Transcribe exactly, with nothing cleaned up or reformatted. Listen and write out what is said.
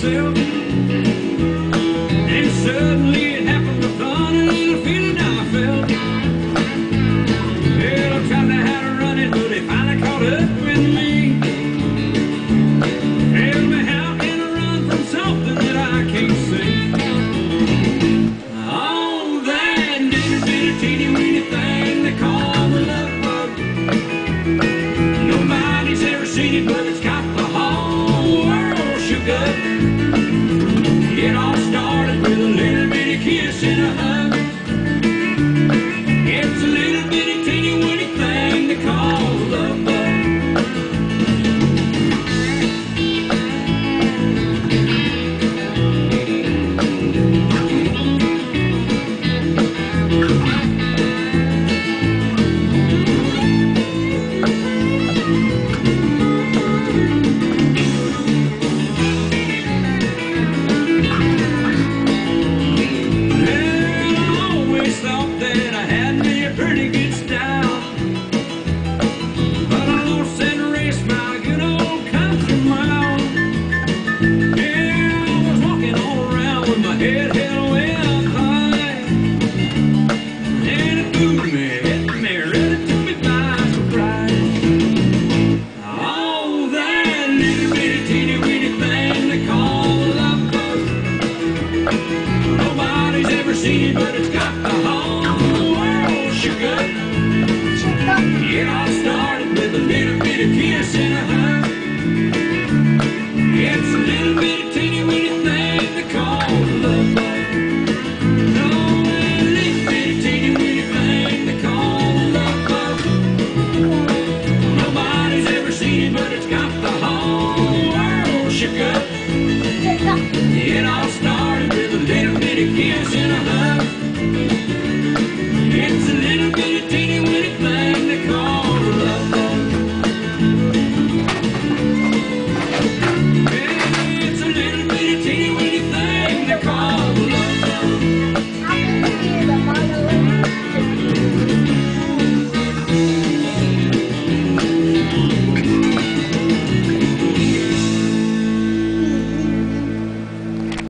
myself. And suddenly it happened, the funny little feeling I felt. Well, I tried to how to run it, but it finally caught up with me. Tell me, how can I run from something that I can't see? Oh, that little bitty teeny weeny thing they call the love bug. Nobody's ever seen it, but it's got the whole world shook up. It all started with a little bitty kiss and a hug. It's a little bitty teeny weeny thing they call the love bug. Head held way up high, and it moved me, hit me, really took me by surprise. Oh, that little bitty teeny weeny thing they call a love bug. Nobody's ever seen it.